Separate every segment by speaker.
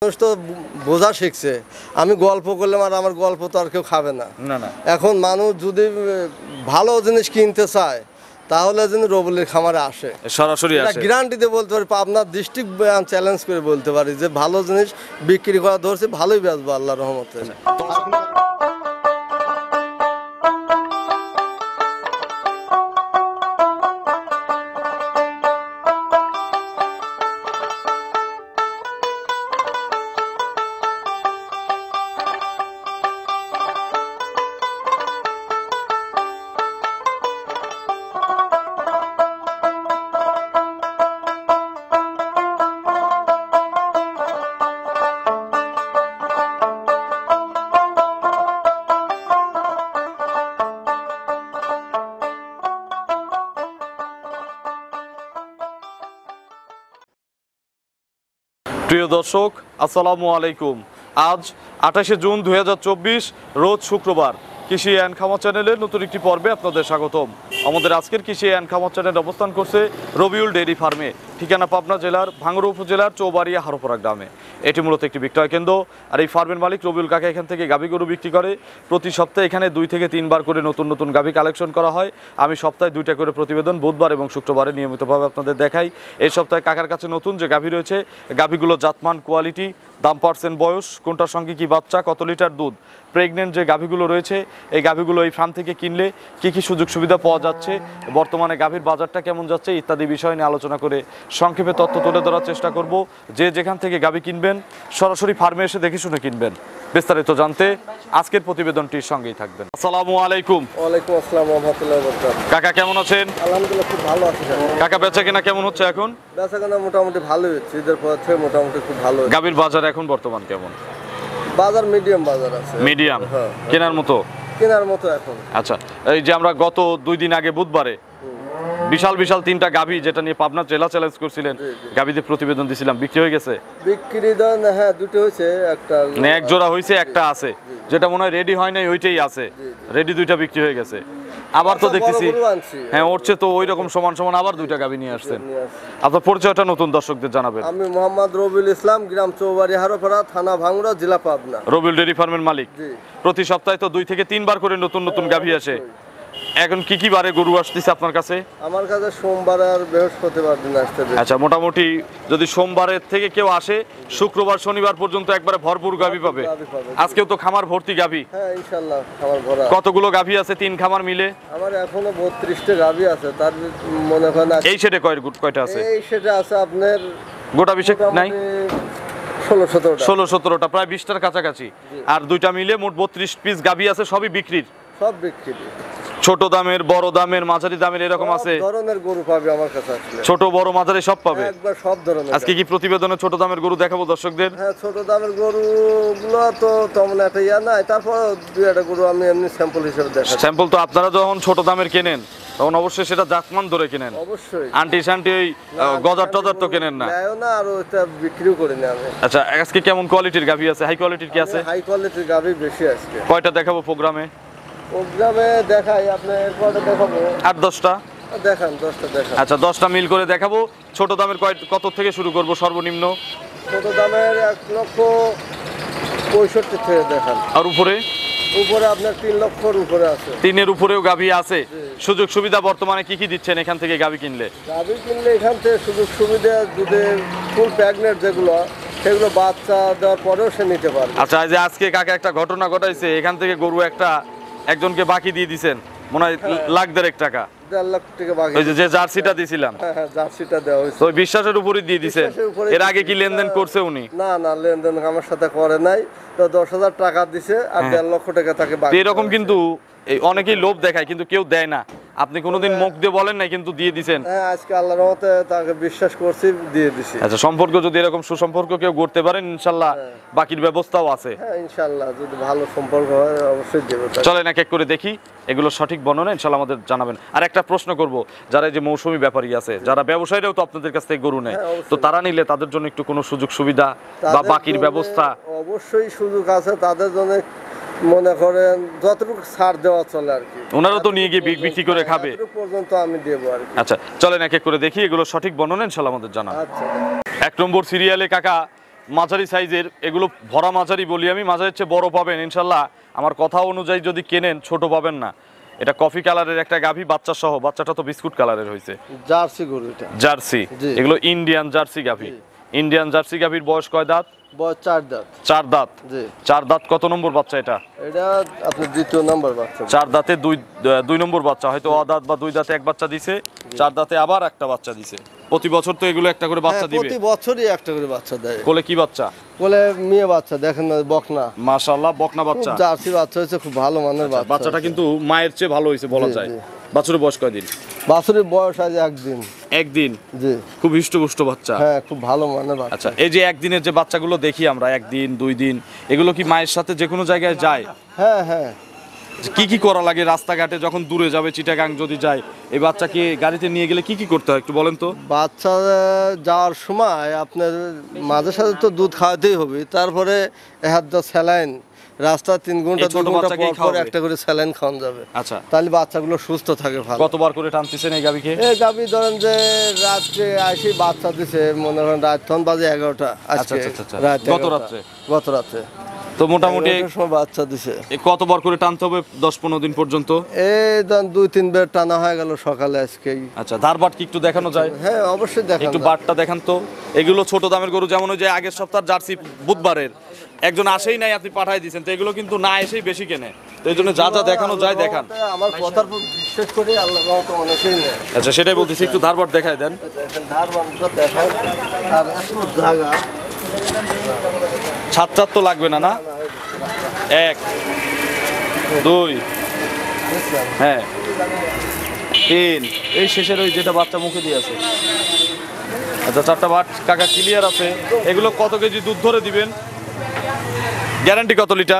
Speaker 1: মানুষ তো বোঝা শিখছে, আমি গল্প করলাম আর আমার গল্প তো আর কেউ খাবে না। এখন মানুষ যদি ভালো জিনিস কিনতে চায় তাহলে যেন রবিউলের খামারে আসে,
Speaker 2: সরাসরি আসে।
Speaker 1: গ্যারান্টি দিয়ে বলতে পারি, পাবনার ডিস্ট্রিক্ট চ্যালেঞ্জ করে বলতে পারি যে ভালো জিনিস বিক্রি করা ধরছে, ভালোই বেচবো আল্লাহর রহমতে।
Speaker 2: প্রিয় দর্শক, আসসালামু আলাইকুম। আজ 28শে জুন 2024, রোজ শুক্রবার। কৃষি অ্যান্ড খামার চ্যানেলের নতুন একটি পর্বে আপনাদের স্বাগতম। আমাদের আজকের কৃষি অ্যান্ড খামার চ্যানেল অবস্থান করছে রবিউল ডেইরি ফার্মে, ঠিকানা পাবনা জেলার ভাঙ্গুড়া উপজেলার চৌবাড়িয়া হারোপাড়া গ্রামে। এটি মূলত একটি বিক্রয় কেন্দ্র, আর এই ফার্মের মালিক রবিউল কাকা এখান থেকে গাভী গরু বিক্রি করে। প্রতি সপ্তাহে এখানে 2 থেকে 3 বার করে নতুন নতুন গাভী কালেকশন করা হয়। আমি সপ্তাহে 2টা করে প্রতিবেদন বুধবার এবং শুক্রবারে নিয়মিতভাবে আপনাদের দেখাই। এই সপ্তাহে কাকার কাছে নতুন যে গাভী রয়েছে, গাভীগুলো জাতমান, কোয়ালিটি, দাম, পার্সেন্ট, বয়স, কোনটার সঙ্গে কি বাচ্চা, কত লিটার দুধ, প্রেগনেন্ট যে গাভীগুলো রয়েছে, এই গাভীগুলো এই ফার্ম থেকে কিনলে কি কি সুযোগ সুবিধা পাওয়া যাচ্ছে, বর্তমানে গাভীর বাজারটা কেমন যাচ্ছে ইত্যাদি বিষয় নিয়ে আলোচনা করে সংক্ষেপে তথ্য তুলে ধরার চেষ্টা করব। যে যেখান থেকে গাভী কিনবেন সরাসরি ফার্মে এসে দেখে শুনে কিনবেন। বিস্তারিত জানতে আজকের প্রতিবেদনটির সঙ্গেই থাকবেন। আসসালামু আলাইকুম।
Speaker 1: ওয়ালাইকুম আসসালাম ওয়া রাহমাতুল্লাহি ওয়া বারাকাতুহু।
Speaker 2: কাকা কেমন আছেন?
Speaker 1: আলহামদুলিল্লাহ খুব ভালো আছি।
Speaker 2: কাকা বেচা কেনা কেমন হচ্ছে এখন?
Speaker 1: বেচা কেনা মোটামুটি ভালোই হচ্ছে, ঈদের পর থেকে মোটামুটি খুব ভালো।
Speaker 2: গাভীর বাজার এখন বর্তমান কেমন?
Speaker 1: বাজার মিডিয়াম বাজার আছে।
Speaker 2: মিডিয়াম,
Speaker 1: হ্যাঁ।
Speaker 2: কেনার মতো?
Speaker 1: কেনার মতো এখন।
Speaker 2: আচ্ছা, এই যে আমরা গত 2 দিন আগে বুধবারে বিশাল বিশাল 3টা গাভী যেটা নিয়ে পাবনা জেলা চ্যালেঞ্জ করছিলেন, গাভীদের প্রতিবেদন দিছিলাম, বিক্রি হয়ে গেছে?
Speaker 1: বিক্রি দাম হ্যাঁ 2টো হয়েছে, একটা
Speaker 2: মানে এক জোড়া হয়েছে, একটা আছে যেটা মনে হয় রেডি হয় নাই, ওইটাই আছে। রেডি 2টা বিক্রি হয়ে গেছে। আবার তো দেখতেছি হ্যাঁ উঠছে, তো ওই রকম সমান সমান আবার 2টা গাভী নিয়ে আসছেন। আপনার পরিচয়টা নতুন দর্শকদের জানাবেন।
Speaker 1: আমি মোহাম্মদ রবিউল ইসলাম, গ্রাম চৌবাড়িয়া হারোপাড়া, থানা ভাঙ্গুড়া, জেলা পাবনা।
Speaker 2: রবিউল ডেইরি ফার্মের মালিক। প্রতি সপ্তাহে তো 2 থেকে 3 বার করে নতুন নতুন গাভী আসে। এখন কি কি বারে গরু আসতেছে আপনার কাছে? আমার কাছে
Speaker 1: সোমবার আর বৃহস্পতিবার দিন আসতে।
Speaker 2: আচ্ছা, মোটামুটি যদি সোমবারের থেকে কেউ আসে, শুক্রবার শনিবার পর্যন্ত একবারে ভরপুর গাভী পাবে। আজকেও তো খামার ভর্তি গাভী।
Speaker 1: হ্যাঁ ইনশাআল্লাহ খামার ভরা।
Speaker 2: কতগুলো গাভী আছে 3 খামার মিলে?
Speaker 1: আমার এখনো 32টা গাভী আছে। তার মনে করেন
Speaker 2: এই সেটে কয়টা আছে?
Speaker 1: এই সেটে আছে আপনার
Speaker 2: গোটা বিশেক নাই,
Speaker 1: 16-17টা,
Speaker 2: প্রায় 20টার কাছাকাছি। আর 2টা মিলে মোট 32 পিস গাভী আছে, সবই বিক্রির?
Speaker 1: সব বিক্রি।
Speaker 2: ছোট দামের, বড় দামের, মাঝারি দামের এরকম আছে?
Speaker 1: সব ধরনের গরু পাবে আমার কাছে আসলে।
Speaker 2: ছোট বড় মাঝারি সব পাবে
Speaker 1: একবার সব ধরনের।
Speaker 2: আজকে কি প্রতিবেদনে ছোট দামের গরু দেখাবো দর্শকদের?
Speaker 1: হ্যাঁ, ছোট দামের গরুগুলো তো তেমন একটা ইয়া নাই, তারপর 2-1টা গরু আমি এমনি স্যাম্পল হিসেবে দেখাচ্ছি।
Speaker 2: স্যাম্পল তো আপনারা যখন ছোট দামের কেনেন তখন অবশ্যই সেটা জাতমান ধরে কেনেন,
Speaker 1: অবশ্যই।
Speaker 2: আন্টি শান্টি ওই গজার টজার তো কেনেন না?
Speaker 1: না, আর ওটা বিক্রিও করি না আমি।
Speaker 2: আচ্ছা, আজকে কেমন কোয়ালিটির গাভী আছে? হাই কোয়ালিটির কি আছে?
Speaker 1: হাই কোয়ালিটির গাভী বেশি আজকে।
Speaker 2: কয়টা দেখাবো প্রোগ্রামে?
Speaker 1: দেখাই আপনি কয়টা দেখাবো?
Speaker 2: 8-10টা
Speaker 1: দেখান। 10টা দেখান।
Speaker 2: আচ্ছা, 10টা মিল করে দেখাবো। ছোট দামের কত থেকে শুরু করব সর্বনিম্ন?
Speaker 1: ছোট দামের 1,65,000 থেকে দেখান।
Speaker 2: আর উপরে
Speaker 1: আপনার 3 লক্ষর উপরে আছে।
Speaker 2: 3-এর উপরেও গাভী আছে। সুযোগ সুবিধা বর্তমানে কি কি দিচ্ছেন এখান থেকে গাভী কিনলে?
Speaker 1: এখান থেকে সুযোগ সুবিধা, যদি ফুল প্রেগনেন্ট যেগুলো, সেগুলো বাচ্চা দেওয়ার পরেও সে নিতে পারবে।
Speaker 2: আচ্ছা, এই যে আজকে কাকা একটা ঘটনা ঘটাইছে, এখান থেকে গরু একজনকে বাকি দিয়ে দিছেন, মনে হয় 1,50,000 টাকা।
Speaker 1: 1.5 লাখ টাকা বাকি।
Speaker 2: ওই যে জার্সিটা দিছিলাম,
Speaker 1: হ্যাঁ জার্সিটা দেওয়া হয়েছে।
Speaker 2: তো বিশ্বাসের উপরই দিয়ে দিছেন। এর আগে কি লেনদেন করছে উনি?
Speaker 1: না, লেনদেন আমার সাথে করে নাই। তো 10,000 টাকা দিছে আর 1.5 লক্ষ টাকা তাকে বাকি।
Speaker 2: এরকম কিন্তু এই অনেকেই লোভ দেখায়, কিন্তু কেউ দেয় না। আপনি কোনোদিন মুখ দিয়ে বলেন নাই, কিন্তু দিয়ে দিছেন।
Speaker 1: হ্যাঁ, আজকে আল্লাহর রহমতে তাকে বিশ্বাস করছি, দিয়ে দিছি।
Speaker 2: আচ্ছা, সম্পর্ক যদি এরকম সুসম্পর্ক কেউ গড়তে পারেন, ইনশাআল্লাহ বাকির ব্যবস্থাও আছে।
Speaker 1: হ্যাঁ ইনশাআল্লাহ, যদি ভালো সম্পর্ক হয় অবশ্যই দেব।
Speaker 2: চলেন এক এক করে দেখি, এগুলো সঠিক বর্ণনা ইনশাআল্লাহ আমাদের জানাবেন। আর একটা প্রশ্ন করব, যারা এই যে মৌসুমী ব্যাপারী আছে, যারা ব্যবসায়ীরাও তো আপনাদের কাছ থেকে গরু নেয়, তো তারা নিলে তাদের জন্য একটু কোনো সুযোগ সুবিধা বা বাকির ব্যবস্থা?
Speaker 1: অবশ্যই সুযোগ আছে তাদের জন্য। মনে করেন যতটুকু ছাড় দেওয়া চলে আর কি,
Speaker 2: ওনারা তো নিয়ে গিয়ে বিক্রি করে খাবে
Speaker 1: পর্যন্ত আমি দেবো আর কি।
Speaker 2: আচ্ছা, চলেন এক এক করে দেখি, এগুলো সঠিক বর্ণনা ইনশাআল্লাহ আমাদের জানান।
Speaker 1: আচ্ছা,
Speaker 2: 1 নম্বর সিরিয়ালে কাকা মাঝারি সাইজের, এগুলো ভরা মাঝারি বলি আমি, মাঝারির চেয়ে বড় পাবেন ইনশাল্লাহ। আমার কথা অনুযায়ী যদি কেনেন ছোট পাবেন না। এটা কফি কালারের একটা গাভী, বাচ্চা সহ। বাচ্চাটা তো বিস্কুট কালারের হয়েছে,
Speaker 1: জার্সি গরু এটা।
Speaker 2: জার্সি,
Speaker 1: জি।
Speaker 2: এগুলো ইন্ডিয়ান জার্সি গাভী। ইন্ডিয়ান জার্সি গাভীর বয়স কয় দাঁত?
Speaker 1: বয়স 4 দাঁত।
Speaker 2: 4 দাঁত।
Speaker 1: জি।
Speaker 2: 4 দাঁত। কত নম্বর বাচ্চা এটা?
Speaker 1: এটা আপনার দ্বিতীয় নাম্বার বাচ্চা।
Speaker 2: 4 দাঁতে দুই নম্বর বাচ্চা, হয়তো দাঁত বা 2 দাঁতে এক বাচ্চা দিছে, 4 দাঁতে আবার একটা বাচ্চা দিছে। প্রতি বছর তো এগুলো একটা করে বাচ্চা দিবে?
Speaker 1: প্রতি বছরই একটা করে বাচ্চা দেয়।
Speaker 2: কোলে কি বাচ্চা?
Speaker 1: কোলে মেয়ে বাচ্চা, দেখেন না, বকনা।
Speaker 2: মাশাআল্লাহ, বকনা বাচ্চা।
Speaker 1: জার্সি বাচ্চা হয়েছে, খুব ভালো মানের বাচ্চা।
Speaker 2: বাচ্চাটা কিন্তু মায়ের চেয়ে ভালো হয়েছে বলা
Speaker 1: জি,
Speaker 2: যায়।
Speaker 1: জি।
Speaker 2: বাছুরের বয়স কয়দিন?
Speaker 1: বাছুরের বয়স আজ 1 দিন।
Speaker 2: একদিন।
Speaker 1: জি।
Speaker 2: খুব হৃষ্টপুষ্ট বাচ্চা।
Speaker 1: হ্যাঁ, খুব ভালো মানের বাচ্চা।
Speaker 2: আচ্ছা, এই যে একদিনের যে বাচ্চাগুলো দেখি আমরা, 1 দিন 2 দিন, এগুলো কি মায়ের সাথে যে কোনো জায়গায় যায়?
Speaker 1: হ্যাঁ হ্যাঁ।
Speaker 2: কি কি করা লাগে রাস্তাঘাটে যখন দূরে যাবে, চিটাগাং যদি যায়, এই বাচ্চাকে গাড়িতে নিয়ে গেলে কি কি করতে হয় একটু বলেন তো?
Speaker 1: বাচ্চা যাওয়ার সময় আপনার মাঝে সাথে তো দুধ খাওয়াতেই হবে, তারপরে স্যালাইন, রাস্তা 3 ঘন্টা
Speaker 2: এই ছোট
Speaker 1: 2 ঘন্টা
Speaker 2: বাচ্চাকেই
Speaker 1: পর পর
Speaker 2: খাওয়াবে?
Speaker 1: একটা করে স্যালাইন খাওয়ানো যাবে।
Speaker 2: আচ্ছা,
Speaker 1: তাহলে বাচ্চাগুলো সুস্থ থাকে ভালো।
Speaker 2: কতবার করে টানতেছেন এই গাবিকে?
Speaker 1: এই গাবি ধরেন যে রাত্রে আসি বাচ্চা দিছে, মনে করেন রাত তখন বাজে 11টা আজকে।
Speaker 2: আচ্ছা, আচ্ছা, আচ্ছা।
Speaker 1: রাত
Speaker 2: গত
Speaker 1: 11টা।
Speaker 2: রাত্রে?
Speaker 1: গত রাত্রে
Speaker 2: তো মোটামুটি
Speaker 1: 11টার সময় বাচ্চা দিছে।
Speaker 2: কতবার করে টানতে হবে 10-15 দিন পর্যন্ত?
Speaker 1: এই ধরেন 2-3 বার টানা হয়ে গেল সকালে আজকেই।
Speaker 2: আচ্ছা, ধারবাট কি একটু দেখানো যায়?
Speaker 1: হ্যাঁ, অবশ্যই দেখান
Speaker 2: একটু
Speaker 1: যায়।
Speaker 2: বাটটা দেখান তো। এগুলো ছোট দামের গরু, যেমন ওই যে আগের সপ্তাহের জার্সি বুধবারের একজন আসেই নাই, আপনি পাঠাই দিয়েছেন, তো এগুলো কিন্তু না এসেই বেশি কেনে, তো এই জন্য যা যা দেখানো যায় দেখান।
Speaker 1: আমার কথার উপর বিশ্বাস করে আল্লাহ তো অনেকেই নেয়।
Speaker 2: আচ্ছা, সেটাই বলতেছি, একটু ধারবাট দেখায় দেন।
Speaker 1: দেখেন ধারবানটা দেখায়, আর এত জায়গা।
Speaker 2: ছাত্রার তো লাগবে না, না? 1 2 হ্যাঁ 3, এই শেষের ওই যেটা বাচ্চা মুখে দিয়ে আছে। আচ্ছা, 4টা বাট কাকা ক্লিয়ার আছে। এগুলো কত কেজি দুধ ধরে দিবেন? গ্যারান্টি কত লিটার?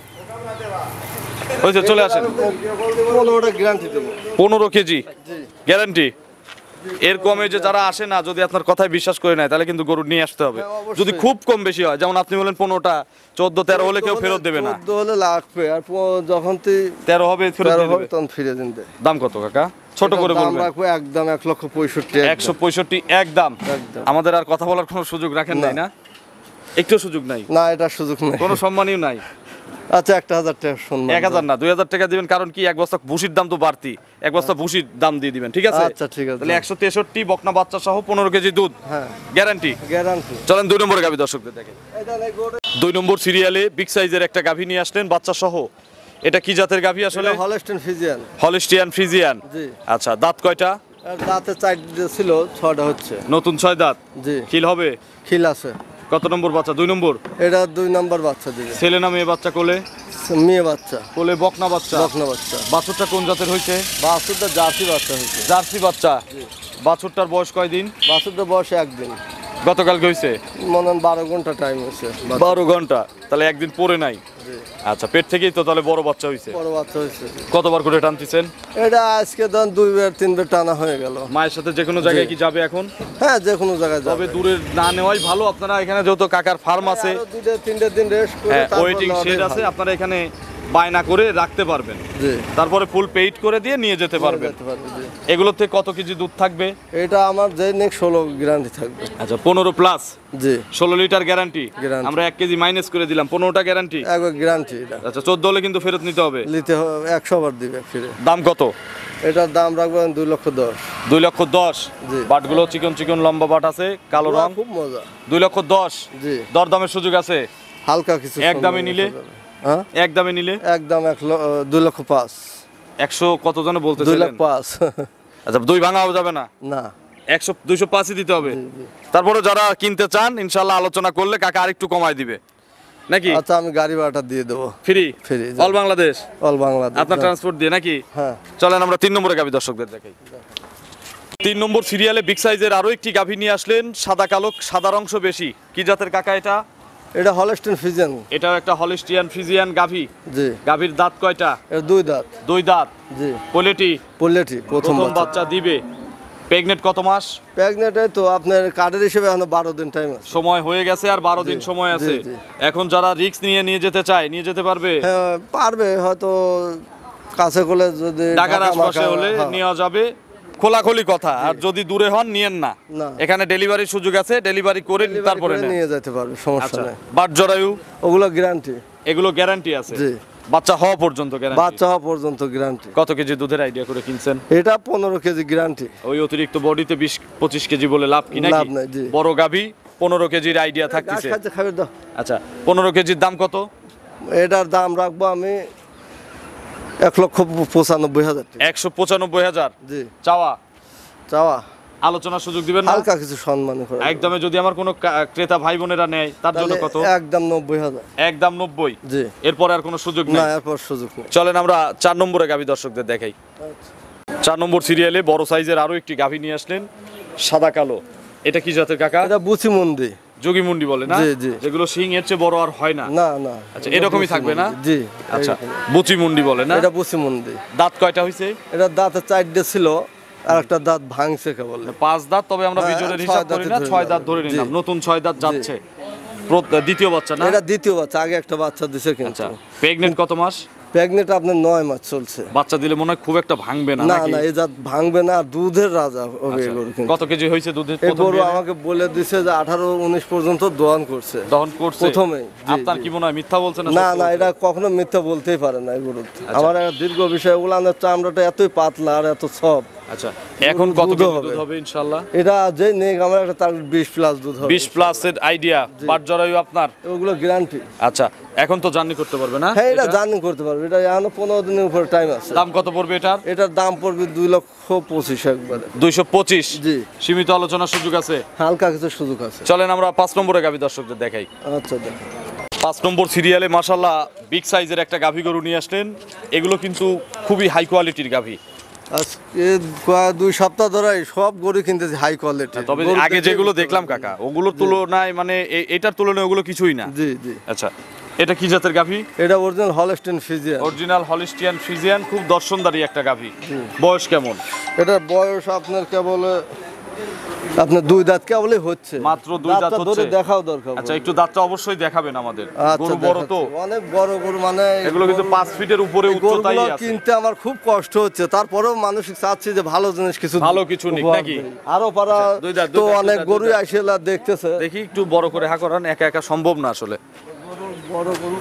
Speaker 2: হয়েছে, চলে আসেন।
Speaker 1: 15টা গ্যারান্টি দেবো।
Speaker 2: 15 কেজি গ্যারান্টি। এর কমে যে যারা আসে না, যদি আপনার কথায় বিশ্বাস করে নেয়, তাহলে কিন্তু গরু নিয়ে আসতে হবে।
Speaker 1: হ্যাঁ, অবশ্যই।
Speaker 2: যদি খুব কম বেশি হয়, যেমন আপনি বলেন 15টা, 14-13 হলে কেউ ফেরত দেবে না।
Speaker 1: 14 হলে লাগবে, আর যখন তুই
Speaker 2: 13 হবে ফেরত
Speaker 1: 13
Speaker 2: দিয়ে
Speaker 1: হবে
Speaker 2: দেবে।
Speaker 1: তখন ফিরে দিন দে।
Speaker 2: দাম কত কাকা? ছোট করে
Speaker 1: দাম
Speaker 2: বলবেন।
Speaker 1: রাখবো একদম 1,65,000।
Speaker 2: 165 একদম।
Speaker 1: একদম।
Speaker 2: আমাদের আর কথা বলার কোনো সুযোগ রাখেন নাই না? একটু সুযোগ নাই,
Speaker 1: না, এটা সুযোগ নেই।
Speaker 2: কোনো সম্মানই নাই।
Speaker 1: আচ্ছা, 1,000 টাকা শুনলাম।
Speaker 2: 1000 না, 2000 টাকা দিবেন। কারণ কি, 1 বস্তা ভুসির দাম তো বাড়তি, 1 বস্তা ভুসির দাম দিয়ে দিবেন, ঠিক আছে?
Speaker 1: আচ্ছা, ঠিক আছে।
Speaker 2: তাহলে 163 বকনা বাচ্চা সহ 15 কেজি দুধ
Speaker 1: হ্যাঁ,
Speaker 2: গ্যারান্টি।
Speaker 1: গ্যারান্টি।
Speaker 2: চলেন 2 নম্বরে গাভী দর্শকদের দেখেন। 2 নম্বর সিরিয়ালে বিগ সাইজের একটা গাভী নিয়ে আসলেন বাচ্চা সহ। এটা কি জাতের গাভী আসলে?
Speaker 1: Holstein Friesian.
Speaker 2: Holstein Friesian.
Speaker 1: জি।
Speaker 2: আচ্ছা, দাঁত কয়টা?
Speaker 1: আর দাঁতে 4 ছিল, 6টা হচ্ছে।
Speaker 2: নতুন 6 দাঁত।
Speaker 1: জি।
Speaker 2: খিল হবে?
Speaker 1: খিল আছে।
Speaker 2: কত নম্বর বাচ্চা? 2 নম্বর।
Speaker 1: এটা 2 নাম্বার বাচ্চা দিবে।
Speaker 2: ছেলে না মেয়ে বাচ্চা কোলে?
Speaker 1: মেয়ে বাচ্চা।
Speaker 2: কোলে বকনা বাচ্চা।
Speaker 1: বকনা বাচ্চা।
Speaker 2: বাছুরটা কোন জাতের হয়েছে?
Speaker 1: বাছুরটা জার্সি বাচ্চা হয়েছে।
Speaker 2: জার্সি বাচ্চা। বাছুরটার বয়স কয় দিন?
Speaker 1: বাছুরটা বয়স 1 দিন।
Speaker 2: গতকালকে হয়েছে?
Speaker 1: মনে হয় 12 ঘন্টা টাইম হয়েছে।
Speaker 2: 12 ঘন্টা, তাহলে একদিন পরে নাই। আচ্ছা, পেট থেকেই তো তাহলে বড় বাচ্চা হয়েছে।
Speaker 1: বড় বাচ্চা হয়েছে।
Speaker 2: কতবার করে টানতেছেন?
Speaker 1: এটা আজকে ধরেন 2-3 টানা হয়ে গেল।
Speaker 2: মায়ের সাথে যে কোনো জায়গায় কি যাবে এখন?
Speaker 1: হ্যাঁ, যে কোনো জায়গায় যাবে।
Speaker 2: তবে দূরে না নেওয়াই ভালো। আপনারা এখানে যেহেতু কাকার ফার্ম আছে,
Speaker 1: 2-3 দিন রেস্ট করে
Speaker 2: হ্যাঁ,
Speaker 1: তারপর
Speaker 2: ওয়েটিং
Speaker 1: নেওয়াটাই
Speaker 2: শেড আছে,
Speaker 1: ভালো।
Speaker 2: আপনারা এখানে বায়না করে রাখতে পারবেন,
Speaker 1: জি।
Speaker 2: তারপরে ফুল পেইড করে দিয়ে নিয়ে যেতে পারবেন।
Speaker 1: যেতে পারবে, জি।
Speaker 2: এগুলোতে কত কেজি দুধ থাকবে?
Speaker 1: এটা আমার যে নেক্সট 16 গ্যারান্টি থাকবে।
Speaker 2: আচ্ছা, 15 প্লাস
Speaker 1: জি।
Speaker 2: 16 লিটার গ্যারান্টি।
Speaker 1: Guarantee।
Speaker 2: আমরা 1 কেজি মাইনাস করে দিলাম, 15টা গ্যারান্টি।
Speaker 1: একবার গ্যারান্টি এটা।
Speaker 2: আচ্ছা, 14 হলে কিন্তু ফেরত নিতে হবে।
Speaker 1: নিতে হবে, 100 বার দিবে ফিরে।
Speaker 2: দাম কত?
Speaker 1: এটার দাম রাখবেন 2,10,000।
Speaker 2: 2,10,000।
Speaker 1: জি।
Speaker 2: বাটগুলো চিকন চিকন লম্বা বাট আছে, কালো রং।
Speaker 1: খুব মজা।
Speaker 2: 2,10,000।
Speaker 1: জি।
Speaker 2: দরদামের সুযোগ আছে?
Speaker 1: হালকা কিছু।
Speaker 2: এক দামে নিলে?
Speaker 1: হ্যাঁ,
Speaker 2: এক দামে নিলে?
Speaker 1: একদম 2,05,000।
Speaker 2: 100 কত জন বলতেছেন?
Speaker 1: 2,05,000।
Speaker 2: আচ্ছা, 2 ভাঙাও যাবে না?
Speaker 1: না।
Speaker 2: 100 205 দিতে হবে। তারপরে যারা কিনতে চান ইনশাআল্লাহ আলোচনা করলে কাকা আরেকটু কমায় দিবে নাকি?
Speaker 1: আচ্ছা, আমি গাড়ি ভাড়াটা দিয়ে দেবো।
Speaker 2: Free?
Speaker 1: Free.
Speaker 2: All Bangladesh?
Speaker 1: All Bangladesh.
Speaker 2: আপনার ট্রান্সপোর্ট দিয়ে নাকি?
Speaker 1: হ্যাঁ।
Speaker 2: চলেন আমরা 3 নম্বরে গাভী দর্শকদের দেখাই। 3 নম্বর সিরিয়ালে বিগ সাইজের আরো একটি গাভী নিয়ে আসলেন, সাদা কালো, সাদার অংশ বেশি। কি জাতের কাকা এটা?
Speaker 1: এটা হলস্টেইন ফ্রিজিয়ান।
Speaker 2: এটাও একটা হলিস্টিয়ান ফ্রিজিয়ান গাভী।
Speaker 1: জি।
Speaker 2: গাভীর দাঁত কয়টা?
Speaker 1: এটা 2 দাঁত।
Speaker 2: 2 দাঁত।
Speaker 1: জি।
Speaker 2: পোলেটি?
Speaker 1: পোলেটি প্রথম
Speaker 2: প্রথম
Speaker 1: বাচ্চা।
Speaker 2: বাচ্চা দিবে। প্রেগনেন্ট কত মাস?
Speaker 1: প্রেগনেন্টে তো আপনার কার্ডের হিসেবে এখন 12 দিন টাইম আছে।
Speaker 2: সময় হয়ে গেছে, আর 12 দিন সময় আছে।
Speaker 1: জি।
Speaker 2: এখন যারা রিস্ক নিয়ে যেতে চায় নিয়ে যেতে পারবে?
Speaker 1: হ্যাঁ, পারবে হয়তো, কাছে করলে যদি
Speaker 2: ঢাকার আশপাশে হলে
Speaker 1: হ্যাঁ।
Speaker 2: নেওয়া যাবে। খোলাখুলি কথা, আর যদি দূরে হন নিয়েন না।
Speaker 1: না।
Speaker 2: এখানে ডেলিভারির সুযোগ আছে, ডেলিভারি করে তারপরে
Speaker 1: করে
Speaker 2: নেন।
Speaker 1: নিয়ে যেতে পারবে, সমস্যা
Speaker 2: আচ্ছা,
Speaker 1: নেই।
Speaker 2: বাট জরায়ু
Speaker 1: ওগুলো গ্যারান্টি।
Speaker 2: এগুলো গ্যারান্টি আছে?
Speaker 1: জি।
Speaker 2: বাচ্চা হওয়া পর্যন্ত গ্যারান্টি?
Speaker 1: বাচ্চা হওয়া পর্যন্ত গ্যারান্টি।
Speaker 2: কত কেজি দুধের আইডিয়া করে কিনছেন?
Speaker 1: এটা 15 কেজি গ্যারান্টি।
Speaker 2: ওই অতিরিক্ত বডিতে 20-25 কেজি বলে লাভ কি নাকি?
Speaker 1: লাভ নাই, জি।
Speaker 2: বড় গাভী 15 কেজির আইডিয়া থাকতেছে।
Speaker 1: খাবে দাও।
Speaker 2: আচ্ছা, 15 কেজির দাম কত?
Speaker 1: এটার দাম রাখবো আমি 1,95,000 টাকা।
Speaker 2: 195,000?
Speaker 1: জি।
Speaker 2: চাওয়া?
Speaker 1: চাওয়া
Speaker 2: আলোচনার সুযোগ দিবেন না?
Speaker 1: হালকা কিছু সম্মান করে।
Speaker 2: একদমে যদি আমার কোনো ক্রেতা ভাই বোনেরা নেয় তার জন্য কত?
Speaker 1: একদম 90,000।
Speaker 2: একদম 90?
Speaker 1: জি।
Speaker 2: এরপরে আর কোনো সুযোগ
Speaker 1: না,
Speaker 2: নেই?
Speaker 1: এরপর সুযোগ নেই।
Speaker 2: চলেন আমরা 4 নম্বরে গাভী দর্শকদের দেখাই। 4 নম্বর সিরিয়ালে বড় সাইজের আরো একটি গাভী নিয়ে আসলেন, সাদা কালো। এটা কি জাতের কাকা?
Speaker 1: এটা বুচি মন্দি।
Speaker 2: যোগী মুন্ডি বলে না?
Speaker 1: জি, জি।
Speaker 2: যেগুলো শিং এর চেয়ে বড় আর হয় না?
Speaker 1: না না।
Speaker 2: আচ্ছা, এরকমই থাকবে না?
Speaker 1: জি।
Speaker 2: আচ্ছা, বুচি মুন্ডি বলে না?
Speaker 1: এটা বুচি মন্দি।
Speaker 2: দাঁত কয়টা হইছে?
Speaker 1: এটা দাঁতে 4টে ছিল, আর একটা দাঁত ভাঙছে কেবল।
Speaker 2: 5 দাঁত, তবে আমরা
Speaker 1: হ্যাঁ,
Speaker 2: বিজোড়ের
Speaker 1: 6
Speaker 2: হিসাব করি না,
Speaker 1: দাঁতে
Speaker 2: 6 দাঁত
Speaker 1: ধরে
Speaker 2: ধরে
Speaker 1: নিলাম।
Speaker 2: নিলাম। নতুন 6 দাঁত যাচ্ছে, দ্বিতীয় বাচ্চা না?
Speaker 1: এটা দ্বিতীয় বাচ্চা, আগে একটা বাচ্চা দিছে কিন্তু।
Speaker 2: আচ্ছা, প্রেগনেন্ট কত মাস?
Speaker 1: প্রেগনেন্ট আপনার 9 মাস চলছে।
Speaker 2: বাচ্চা দিলে মনে হয় খুব একটা ভাঙবে না
Speaker 1: না
Speaker 2: নাকি?
Speaker 1: না, এই জাত ভাঙবে না, আর দুধের রাজা হবে
Speaker 2: আচ্ছা,
Speaker 1: এগুলো কিন্তু।
Speaker 2: কত কেজি হয়েছে দুধের
Speaker 1: এই
Speaker 2: প্রথম
Speaker 1: গরু
Speaker 2: বিয়ানে?
Speaker 1: আমাকে বলে দিছে যে 18-19 পর্যন্ত দহন করছে।
Speaker 2: দহন করছে
Speaker 1: প্রথমেই, জি,
Speaker 2: আপনার
Speaker 1: জি।
Speaker 2: কি মনে হয় মিথ্যা বলছেন
Speaker 1: না
Speaker 2: সত্যি
Speaker 1: না,
Speaker 2: বলছেন?
Speaker 1: এটা কখনো মিথ্যা বলতেই পারে না এই গরু। আমার একটা দীর্ঘ বিষয়, উলানের চামড়াটা এতই পাতলা আর এত সব।
Speaker 2: আচ্ছা, এখন কত
Speaker 1: দুধও
Speaker 2: কেজি
Speaker 1: হবে।
Speaker 2: দুধ হবে ইনশাআল্লাহ?
Speaker 1: এটা যে নেক আমার একটা তার 20+ দুধ হবে।
Speaker 2: 20 প্লাসের আইডিয়া, বাট জরায়ু আপনার?
Speaker 1: ওগুলো গ্যারান্টি।
Speaker 2: আচ্ছা, এখন তো জার্নি করতে পারবে না?
Speaker 1: হ্যাঁ, এটা জার্নি করতে পারবে। এটা এখনো 15 দিনের উপর টাইম আছে।
Speaker 2: দাম কত পড়বে এটার?
Speaker 1: এটার দাম পড়বে 2,25,000 একবারে।
Speaker 2: 225?
Speaker 1: জি।
Speaker 2: সীমিত আলোচনার সুযোগ আছে?
Speaker 1: হালকা কিছু সুযোগ আছে।
Speaker 2: চলেন আমরা 5 নম্বরে গাভী দর্শকদের দেখাই।
Speaker 1: আচ্ছা দেখো।
Speaker 2: 5 নম্বর সিরিয়ালে মাশাআল্লাহ বিগ সাইজের একটা গাভী গরু নিয়ে আসলেন। এগুলো কিন্তু খুবই হাই কোয়ালিটির গাভী।
Speaker 1: আজকে 2 সপ্তাহ ধরে সব গরু কিনতেছি হাই কোয়ালিটি।
Speaker 2: তবে আগে যেগুলো দেখলাম কাকা, ওগুলোর তুলনায় মানে এটার তুলনায় ওগুলো কিছুই না।
Speaker 1: জি জি।
Speaker 2: আচ্ছা, এটা কি জাতের গাভী?
Speaker 1: এটা original Holstein Friesian.
Speaker 2: Original Holstein Friesian, খুব দর্শনদারি একটা গাভী। বয়স কেমন?
Speaker 1: এটার বয়স আপনার কেবল আপনার 2 দাঁত কেবলই হচ্ছে।
Speaker 2: মাত্র 2 দাঁত
Speaker 1: দাঁতটা ধরে
Speaker 2: হচ্ছে?
Speaker 1: দেখাও দরকার।
Speaker 2: আচ্ছা, একটু দাঁতটা অবশ্যই দেখাবেন আমাদের।
Speaker 1: আচ্ছা,
Speaker 2: গরু বড় তো,
Speaker 1: দেখাচ্ছি। অনেক বড় গরু, মানে
Speaker 2: এগুলো কিন্তু 5 ফিটের উপরে
Speaker 1: এই
Speaker 2: উচ্চতাই
Speaker 1: গরুগুলো
Speaker 2: আছে।
Speaker 1: কিনতে আমার খুব কষ্ট হচ্ছে, তারপরেও মানসিক চাচ্ছি যে ভালো জিনিস কিছু
Speaker 2: ভালো কিছু নিক
Speaker 1: উপহার
Speaker 2: নাকি?
Speaker 1: দেই। আরো পারা
Speaker 2: দুই দাঁত,
Speaker 1: তো
Speaker 2: দুই দাঁত,
Speaker 1: অনেক
Speaker 2: দুই দাঁত,
Speaker 1: গরুই
Speaker 2: দুই দাঁত।
Speaker 1: আইসেলা দেখতেছে।
Speaker 2: দেখি একটু বড় করে হা করান, একা একা সম্ভব না আসলে।
Speaker 1: বড় গরু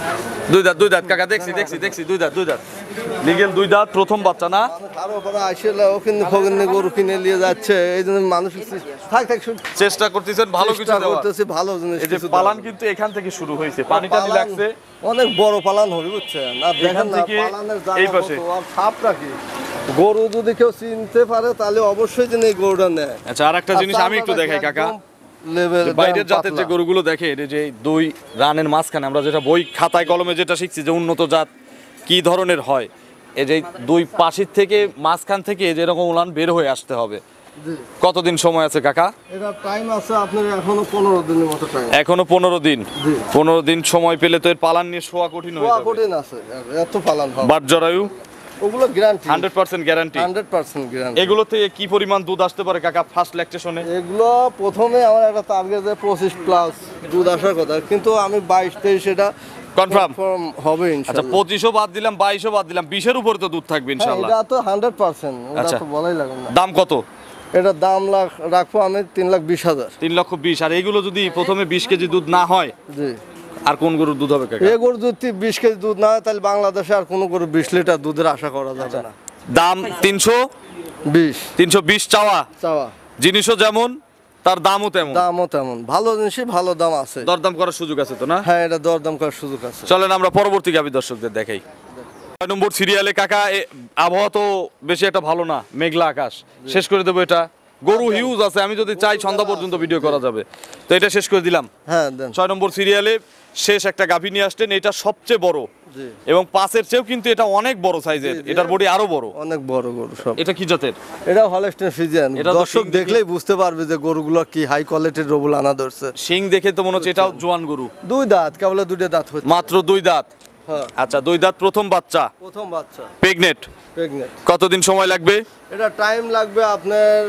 Speaker 2: 2 দাঁত কাকা, দেখছি 2 দাঁত লিগেল 2 দাঁত, প্রথম বাচ্চা না?
Speaker 1: আরো পারা আইসেলা ও কিন্তু খগনে গরু কিনে নিয়ে যাচ্ছে, এই জন্য মানসিক থাক শুন
Speaker 2: চেষ্টা করতেছেন ভালো কিছু
Speaker 1: চেষ্টা
Speaker 2: দেওয়ার।
Speaker 1: করতেছি ভালো জিনিস
Speaker 2: এই যে
Speaker 1: কিছু
Speaker 2: পালান
Speaker 1: দেওয়ার।
Speaker 2: কিন্তু এখান থেকে শুরু হয়েছে, পানিটা
Speaker 1: পালান
Speaker 2: লাগছে
Speaker 1: অনেক বড় পালান হবে বুঝছেন। আর দেখেন না
Speaker 2: থেকে
Speaker 1: পালানের
Speaker 2: এই
Speaker 1: জায়গা
Speaker 2: পাশে।
Speaker 1: কত, আর সাপটা কি। গরু যদি কেউ চিনতে পারে তাহলে অবশ্যই যেন এই গরুটা নেয়।
Speaker 2: আচ্ছা, আর একটা জিনিস আমি একটু দেখাই কাকা।
Speaker 1: লেভেল
Speaker 2: বাইরের জাতের যে গরুগুলো দেখে, এই যে 2 রানের মাঝখানে আমরা যেটা বই খাতায় কলমে যেটা শিখছি যে উন্নত জাত কি ধরনের হয়, এই যে 2 পাশের থেকে মাঝখান থেকে যেরকম উলান বের হয়ে আসতে হবে। কতদিন সময় আছে কাকা?
Speaker 1: এটা টাইম আছে আপনার এখনো 15 দিনের মতো টাইম।
Speaker 2: এখনো 15 দিন।
Speaker 1: জি।
Speaker 2: 15 দিন সময় পেলে তো এর পালান নিয়ে শোয়া কঠিন হয়ে যাবে।
Speaker 1: কঠিন আছে, এত পালান হবে।
Speaker 2: বাট জরায়ু
Speaker 1: ওগুলো গ্যারান্টি
Speaker 2: 100% গ্যারান্টি।
Speaker 1: 100% গ্যারান্টি।
Speaker 2: এগুলো থেকে কি পরিমাণ দুধ আসতে পারে কাকা ফার্স্ট ল্যাকটেশনে?
Speaker 1: এগুলো প্রথমে আমার একটা টার্গেট যে 25+ দুধ আসার কথা, কিন্তু আমি 22-23 এটা
Speaker 2: Confirm?
Speaker 1: হবে
Speaker 2: আচ্ছা,
Speaker 1: ইনশাআল্লাহ।
Speaker 2: 25ও বাদ দিলাম, 22ও বাদ দিলাম, 20-এর উপরে তো দুধ থাকবে
Speaker 1: হ্যাঁ,
Speaker 2: ইনশাআল্লাহ।
Speaker 1: এটা তো 100%, ওটা
Speaker 2: আচ্ছা।
Speaker 1: তো বলাই লাগে না।
Speaker 2: দাম কত?
Speaker 1: এটার দাম রাখবো আমি 3,20,000।
Speaker 2: 3,20,000। আর এইগুলো যদি প্রথমে 20 কেজি দুধ না হয়,
Speaker 1: জি।
Speaker 2: আর কোন গরুর দুধ হবে কাকা?
Speaker 1: এই গরু যদি 20 কেজি দুধ না হয় তাহলে বাংলাদেশে আর কোনো গরু 20 লিটার দুধের আশা করা যাবে না।
Speaker 2: দাম 320 চাওয়া,
Speaker 1: চাওয়া
Speaker 2: জিনিসও যেমন তার দামও তেমন।
Speaker 1: দামও তেমন, ভালো জিনিসই ভালো দাম আছে।
Speaker 2: দরদাম করার সুযোগ আছে তো না?
Speaker 1: হ্যাঁ, এটা দরদাম করার সুযোগ আছে।
Speaker 2: চলেন আমরা পরবর্তী গাভী দর্শকদের দেখাই। 6 নম্বর সিরিয়ালে কাকা, আবহাওয়া তো বেশি একটা ভালো না, মেঘলা আকাশ। শেষ করে দেবো এটা। গরু হিউজ আছে, আমি যদি চাই সন্ধ্যা পর্যন্ত ভিডিও করা যাবে, তো এটা শেষ করে দিলাম।
Speaker 1: হ্যাঁ দেন।
Speaker 2: 6 নম্বর সিরিয়ালে শেষ একটা গাভী নিয়ে আসলেন, এটা সবচেয়ে বড়
Speaker 1: জি।
Speaker 2: এবং 5-এর চেয়েও কিন্তু এটা অনেক বড় সাইজের,
Speaker 1: জি, জি।
Speaker 2: এটার বডি আরো বড়।
Speaker 1: অনেক বড় গরু সব।
Speaker 2: এটা কি জাতের?
Speaker 1: এটা হলস্টেইন ফ্রিজিয়ান।
Speaker 2: এটা তো
Speaker 1: দর্শক
Speaker 2: শিং দেখে-
Speaker 1: দেখলেই বুঝতে পারবে যে গরুগুলো কি হাই কোয়ালিটির রবুল আনা ধরছে।
Speaker 2: শিং দেখে তো মনে হচ্ছে এটাও জোয়ান গরু।
Speaker 1: 2 দাঁত, কেবল 2 দাঁত হচ্ছে।
Speaker 2: মাত্র 2 দাঁত।
Speaker 1: হ্যাঁ,
Speaker 2: আচ্ছা, 2 দাঁত, প্রথম বাচ্চা,
Speaker 1: প্রথম বাচ্চা,
Speaker 2: প্রেগনেন্ট।
Speaker 1: প্রেগনেন্ট।
Speaker 2: কতদিন সময় লাগবে?
Speaker 1: এটা টাইম লাগবে আপনার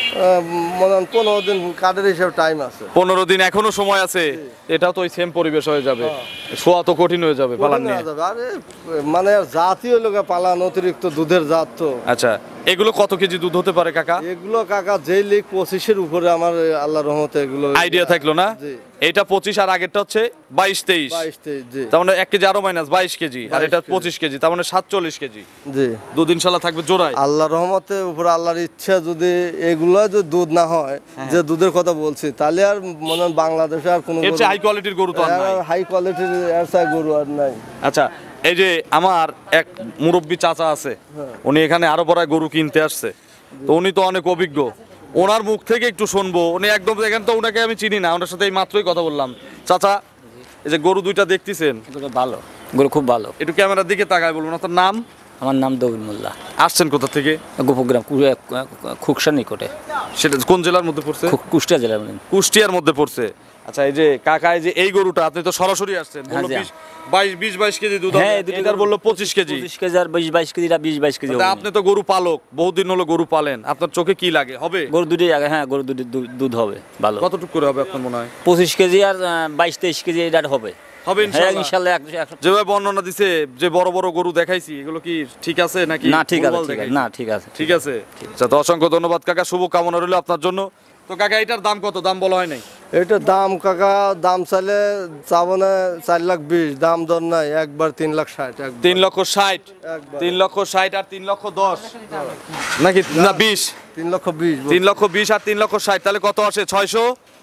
Speaker 1: মনে হয় 15 দিন কার্ডের হিসাবে টাইম আছে।
Speaker 2: 15 দিন এখনো সময় আছে। এটাও তো ওই সেম পরিবেশ হয়ে যাবে, শোয়া তো কঠিন হয়ে যাবে পালান নিয়ে।
Speaker 1: আরে মানে জাতীয় লোকে পালান, অতিরিক্ত দুধের জাত তো।
Speaker 2: আচ্ছা, এগুলো কত কেজি দুধ হতে পারে কাকা?
Speaker 1: এগুলো কাকা যেই লিগ 25-এর উপরে আমার আল্লাহ রহমতে এগুলো
Speaker 2: আইডিয়া থাকলো না।
Speaker 1: জি।
Speaker 2: এটা 25 আর আগেরটা হচ্ছে 22-23।
Speaker 1: 22-23 জি
Speaker 2: তার মানে 1 কেজি আরো মাইনাস 22 কেজি, আর
Speaker 1: 22
Speaker 2: এটা
Speaker 1: কেজি।
Speaker 2: 25 কেজি, তার মানে 47 কেজি
Speaker 1: জি।
Speaker 2: দুধ ইনশাআল্লাহ থাকবে জোড়ায়।
Speaker 1: আল্লাহ রহমতে উপরে আল্লাহর ইচ্ছা যদি এগুলো যদি দুধ না হয়, যে দুধের কথা বলছি, তাহলে আর মনে হয় বাংলাদেশে আর কোনো
Speaker 2: এর চেয়ে হাই কোয়ালিটির গরু তো আর নাই।
Speaker 1: হাই কোয়ালিটির এরসা গরু আর নাই।
Speaker 2: আচ্ছা, এই যে আমার এক মুরব্বী চাচা আছে, উনি এখানে আরো বড় গরু কিনতে আসছে, তো উনি তো অনেক অভিজ্ঞ, ওনার মুখ থেকে একটু শুনবো। উনি একদম দেখেন তো, ওনাকে আমি চিনি না, ওনার সাথে এই মাত্রই কথা বললাম। চাচা, এই যে গরু দুইটা দেখতেছেন,
Speaker 3: গরু ভালো, গরু খুব ভালো।
Speaker 2: একটু ক্যামেরার দিকে তাকায় বলুন আপনার নাম।
Speaker 3: আমার নাম দবির মোল্লা,
Speaker 2: আসছেন কোথা থেকে?
Speaker 3: গোপগ্রাম, খুকসা নিকটে,
Speaker 2: সেটা কোন জেলার মধ্যে পড়ছে?
Speaker 3: কুষ্টিয়া জেলার।
Speaker 2: কুষ্টিয়ার মধ্যে পড়ছে। আচ্ছা, এই যে কাকা, এই যে এই গরুটা আপনি তো সরাসরি আসছেন, বললো
Speaker 3: হ্যাঁ,
Speaker 2: 22 কেজি দুধ হবে,
Speaker 3: হ্যাঁ, দুটো
Speaker 2: এটার বললো 25 কেজি।
Speaker 3: 25 কেজি আর 22 কেজি, 20 কেজি।
Speaker 2: তা আপনি তো গরু পালক, বহুদিন হলো গরু পালেন, আপনার চোখে কি লাগে হবে?
Speaker 3: গরু দুটোই আগে, হ্যাঁ, গরু দুটো দুধ হবে ভালো।
Speaker 2: কতটুকু করে হবে আপনার মনে হয়?
Speaker 3: 25 কেজি আর 22-23 কেজি এটা হবে।
Speaker 2: হবে
Speaker 3: হ্যাঁ,
Speaker 2: ইনশাআল্লাহ।
Speaker 3: ইনশাল্লাহ।
Speaker 2: যেভাবে বর্ণনা দিছে, যে বড় বড় গরু দেখাইছি, এগুলো কি ঠিক আছে নাকি?
Speaker 3: না, ঠিক আছে,
Speaker 2: ভুলভাল
Speaker 3: ঠিক আছে,
Speaker 2: দেখাইছি?
Speaker 3: না, ঠিক আছে,
Speaker 2: ঠিক আছে। আচ্ছা, তো অসংখ্য ধন্যবাদ কাকা, শুভ কামনা রইল আপনার জন্য। তো কাকা, এটার দাম কত? দাম বলা হয় নাই।
Speaker 1: এটা দাম কাকা, দাম চাইলে চাবো না 4,20,000, দাম দর নাই, একবার 3,60,000 একবার।
Speaker 2: 3,60,000,
Speaker 1: একবার।
Speaker 2: 3,60,000 আর 3,10,000 নাকি না 20?
Speaker 1: 3,20,000
Speaker 2: 3,20,000 আর 3,60,000, তাহলে কত আসে? 600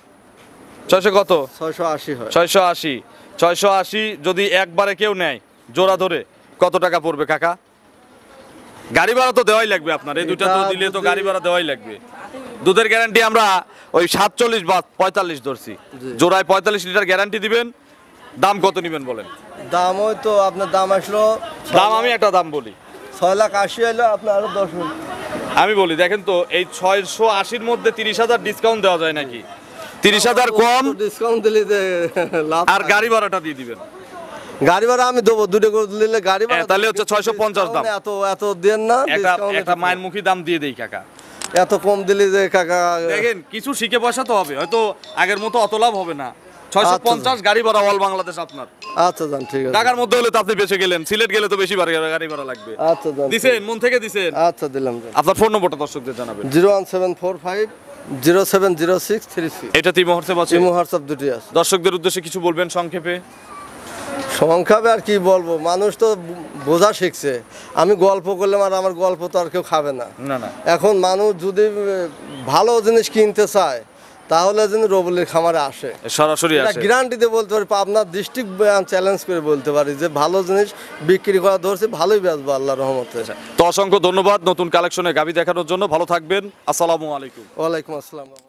Speaker 2: কত?
Speaker 1: 680 হয়।
Speaker 2: 680। 680 যদি একবারে কেউ নেয় জোড়া ধরে, কত টাকা পড়বে কাকা? গাড়ি ভাড়া তো দেওয়াই লাগবে আপনার, এই দুইটা তো
Speaker 1: এটা
Speaker 2: দিলে তো
Speaker 1: যদি-
Speaker 2: গাড়ি ভাড়া দেওয়াই লাগবে। দুধের গ্যারান্টি আমরা ওই 47 বা 45 ধরছি, জোড়ায় 45 লিটার গ্যারান্টি দিবেন। দাম কত নেবেন বলেন?
Speaker 1: দাম ওই তো আপনার দাম আসলো
Speaker 2: দাম আমি একটা দাম বলি,
Speaker 1: 6,80,000 এলো, আপনার আরো 10 মিনিট।
Speaker 2: আমি বলি, দেখেন তো, এই 680-র মধ্যে 30,000 ডিসকাউন্ট দেওয়া যায় নাকি? 30,000 কম
Speaker 1: ডিসকাউন্ট দিলে যে লাভ।
Speaker 2: আর গাড়ি ভাড়াটা দিয়ে দিবেন।
Speaker 1: গাড়ি ভাড়া আমি দেবো, দুটো করে দিলে গাড়ি ভাড়া
Speaker 2: হ্যাঁ, তাহলে হচ্ছে 650 দাম।
Speaker 1: এত এত দেন না,
Speaker 2: একটা
Speaker 1: discount
Speaker 2: একটা মায়ের মুখী দাম দিয়ে দেই কাকা।
Speaker 1: এত কম দিলে যে কাকা।
Speaker 2: দেখেন, কিছু শিখে পয়সা তো হবে, হয়তো আগের মতো অত লাভ হবে না। 650 গাড়ি ভাড়া অল বাংলাদেশ আপনার।
Speaker 1: আচ্ছা যান, ঠিক আছে।
Speaker 2: ঢাকার মধ্যে হলে তো আপনি বেঁচে গেলেন, সিলেট গেলে তো বেশি গাড়ি ভাড়া লাগবে।
Speaker 1: আচ্ছা যান,
Speaker 2: দিছেন, মন থেকে দিছেন।
Speaker 1: আচ্ছা দিলাম যান।
Speaker 2: আপনার ফোন নম্বরটা দর্শকদের জানাবেন।
Speaker 1: 01745070636।
Speaker 2: এটা তিমো হোয়াটসঅ্যাপ আছে?
Speaker 1: ইমো হোয়াটসঅ্যাপ দুটি আছে।
Speaker 2: দর্শকদের উদ্দেশ্যে কিছু বলবেন সংক্ষেপে?
Speaker 1: সংখ্যাবে আর কি বলবো, মানুষ তো বোঝা শিখছে। আমি গল্প করলাম, আর আমার গল্প তো আর কেউ খাবে না।
Speaker 2: না না,
Speaker 1: এখন মানুষ যদি ভালো জিনিস কিনতে চায়, তাহলে যেন রবুলের খামারে আসে।
Speaker 2: সরাসরি আসে।
Speaker 1: গ্যারান্টি দিয়ে বলতে পারি, আপনার ডিস্ট্রিক্ট চ্যালেঞ্জ করে বলতে পারি যে ভালো জিনিস বিক্রি করা ধরছে, ভালোই বেচবো আল্লাহর রহমতে।
Speaker 2: তো অসংখ্য ধন্যবাদ নতুন কালেকশনে গাভী দেখানোর জন্য। ভালো থাকবেন। আসসালামু আলাইকুম।
Speaker 1: ওয়ালাইকুম আসসালাম।